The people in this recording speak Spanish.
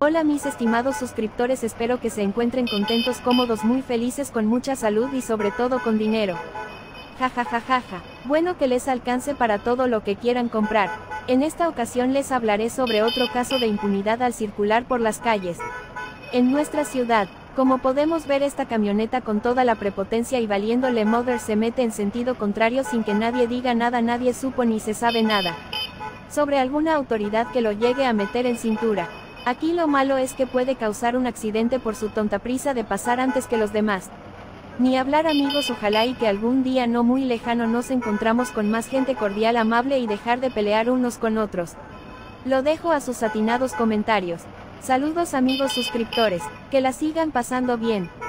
Hola mis estimados suscriptores, espero que se encuentren contentos, cómodos, muy felices, con mucha salud y sobre todo con dinero. Jajajajaja. Bueno, que les alcance para todo lo que quieran comprar. En esta ocasión les hablaré sobre otro caso de impunidad al circular por las calles. En nuestra ciudad, como podemos ver, esta camioneta con toda la prepotencia y valiéndole mother se mete en sentido contrario sin que nadie diga nada, nadie supo ni se sabe nada sobre alguna autoridad que lo llegue a meter en cintura. Aquí lo malo es que puede causar un accidente por su tonta prisa de pasar antes que los demás. Ni hablar, amigos, ojalá y que algún día no muy lejano nos encontramos con más gente cordial, amable y dejar de pelear unos con otros. Lo dejo a sus atinados comentarios. Saludos amigos suscriptores, que la sigan pasando bien.